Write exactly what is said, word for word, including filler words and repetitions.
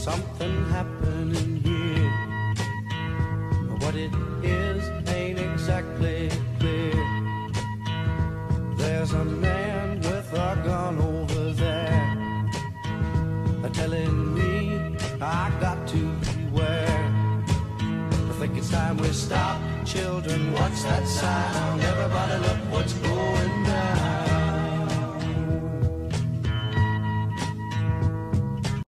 something happening here. What it is ain't exactly clear. There's a man with a gun over there, telling me I got to beware. I think it's time we stop. Children, what's that sound? Everybody look what's going down.